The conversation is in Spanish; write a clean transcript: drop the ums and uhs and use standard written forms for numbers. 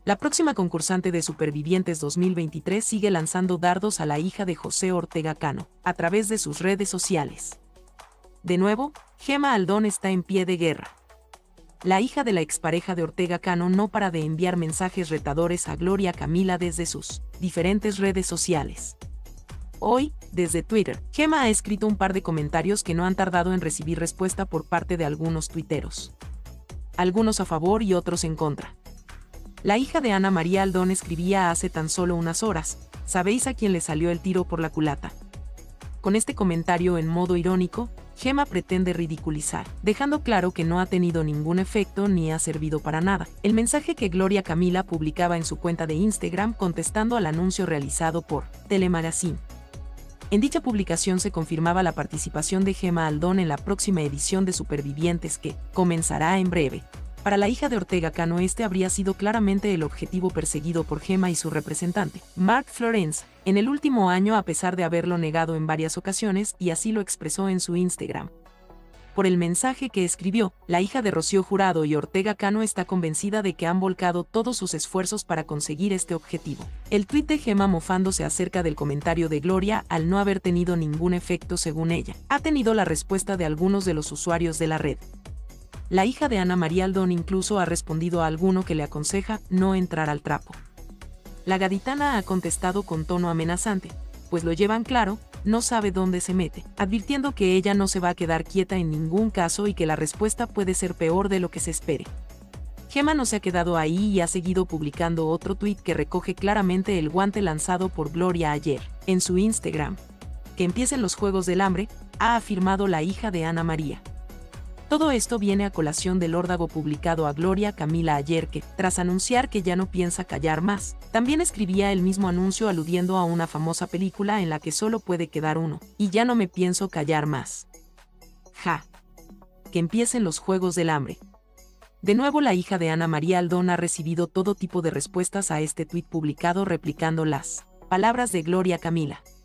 La próxima concursante de Supervivientes 2023 sigue lanzando dardos a la hija de José Ortega Cano, a través de sus redes sociales. De nuevo, Gemma Aldón está en pie de guerra. La hija de la expareja de Ortega Cano no para de enviar mensajes retadores a Gloria Camila desde sus diferentes redes sociales. Hoy, desde Twitter, Gemma ha escrito un par de comentarios que no han tardado en recibir respuesta por parte de algunos tuiteros. Algunos a favor y otros en contra. La hija de Ana María Aldón escribía hace tan solo unas horas: ¿sabéis a quién le salió el tiro por la culata? Con este comentario en modo irónico, Gemma pretende ridiculizar, dejando claro que no ha tenido ningún efecto ni ha servido para nada el mensaje que Gloria Camila publicaba en su cuenta de Instagram contestando al anuncio realizado por Telemagazine. En dicha publicación se confirmaba la participación de Gemma Aldón en la próxima edición de Supervivientes que comenzará en breve. Para la hija de Ortega Cano este habría sido claramente el objetivo perseguido por Gemma y su representante, Mark Florence, en el último año a pesar de haberlo negado en varias ocasiones y así lo expresó en su Instagram. Por el mensaje que escribió, la hija de Rocío Jurado y Ortega Cano está convencida de que han volcado todos sus esfuerzos para conseguir este objetivo. El tuit de Gemma mofándose acerca del comentario de Gloria al no haber tenido ningún efecto según ella, ha tenido la respuesta de algunos de los usuarios de la red. La hija de Ana María Aldón incluso ha respondido a alguno que le aconseja no entrar al trapo. La gaditana ha contestado con tono amenazante, pues lo llevan claro, no sabe dónde se mete, advirtiendo que ella no se va a quedar quieta en ningún caso y que la respuesta puede ser peor de lo que se espere. Gemma no se ha quedado ahí y ha seguido publicando otro tuit que recoge claramente el guante lanzado por Gloria ayer, en su Instagram. Que empiecen los Juegos del Hambre, ha afirmado la hija de Ana María. Todo esto viene a colación del órdago publicado a Gloria Camila ayer que, tras anunciar que ya no piensa callar más, también escribía el mismo anuncio aludiendo a una famosa película en la que solo puede quedar uno, y ya no me pienso callar más. Ja. Que empiecen los Juegos del Hambre. De nuevo la hija de Ana María Aldón ha recibido todo tipo de respuestas a este tuit publicado replicando las palabras de Gloria Camila.